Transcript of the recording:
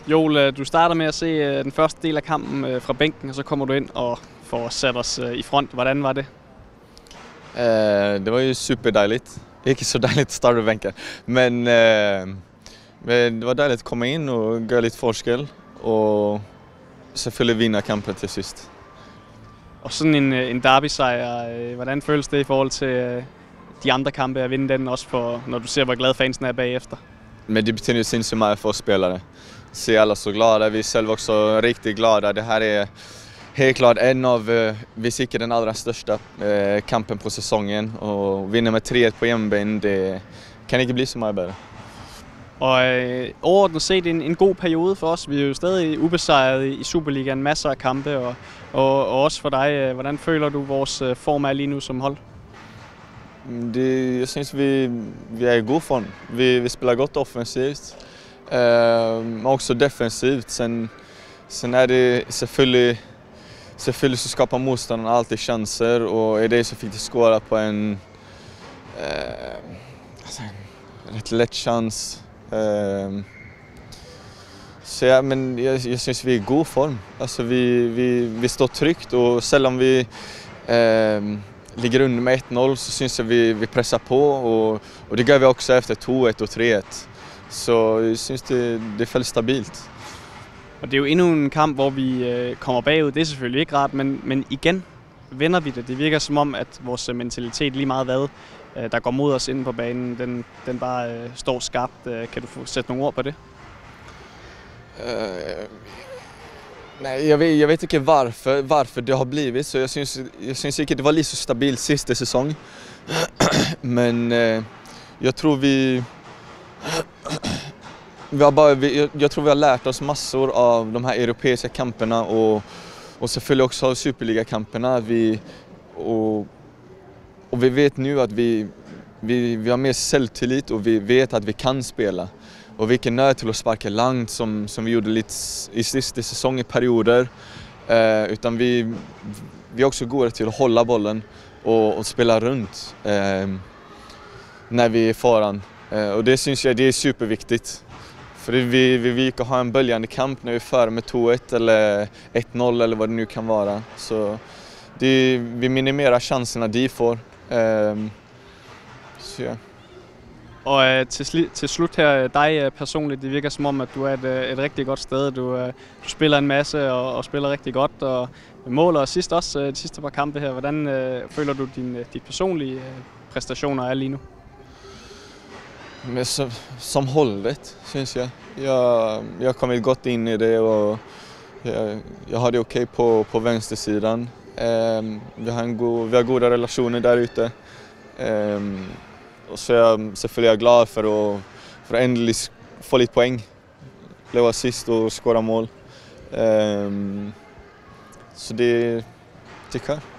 Joel, du starter med at se den første del af kampen fra bænken, og så kommer du ind og får sat os i front. Hvordan var det? Det var ju superdejligt. Inte så dejligt att starta bänken. Men det var dejligt att komma in och göra lite forskel. Och selvfølgelig vinna kampen til sidst. Og sådan en derby-sejr, hvordan føles det i forhold til de andre kampe at vinde den, også for, når du ser, hvor glad fansen är bagefter? Men det betyder ju sinnssykt mycket för oss spelare. Se alla så glada, vi själva också riktigt glada. Det här är helt klart en av, hvis ikke den allra största kampen på säsongen. Och vinna med 3-1 på hjemmebane, det kan ikke blive så meget bedre. Og overordnet set en god periode for os. Vi er jo stadig ubesejret i Superligaen, masser af kampe, og også for dig. Hvordan føler du vores form er lige nu som hold? Jag syns vi är i god form. Vi spelar gott offensivt, men också defensivt. Sen är det selvfølgelig så skapar motståndarna alltid chanser, och i det så fick de skåra på en rätt lätt chans. Så ja, men jag syns vi är i god form. Alltså vi står tryggt, och sällan vi ligger under med 1-0 så syns jag vi pressar på, och det gör vi också efter 2-1 och 3-1. Så jag syns det är väldigt stabilt. Og det er jo endnu en kamp, hvor vi kommer bagud. Det er selvfølgelig ikke rart, men igen vender vi det. Det virker som om, at vores mentalitet lige meget hvad, der går mod os inde på banen, den bare står skarpt. Kan du få sætte nogle ord på det? Nej, jag vet inte varför det har blivit så. Jag syns inte det var lite så stabilt sista säsong. Men jag tror jag tror vi har lärt oss massor av de här europeiska kamperna, och selvfølgelig också av Superliga-kamperna. Och vi vet nu att vi har mer självtillit, och vi vet att vi kan spela. Och vi är inte nöjda till att sparka långt som vi gjorde lite i sista säsong i perioder. Utan vi är också goda till att hålla bollen och spela runt när vi är faran. Och det syns jag det är superviktigt. För vi vill inte ha en böljande kamp när vi för med 2-1 eller 1-0 eller vad det nu kan vara. Så vi minimerar chanserna de får. Så ja. Og til slut her, dig personligt, det virker som om, at du er et rigtig godt sted. Du spiller en masse og spiller rigtig godt, og måler sidst også de sidste par kampe her. Hvordan føler du dit personlige præstationer er lige nu? Men som hållet, syns jag. Jag har kommit gott in i det, och jag har det okej på vänstersidan. Vi har goda relationer där ute. Och så är jag glad för att ändå få lite poäng. Blev assist och skåra mål. Så det tycker jag.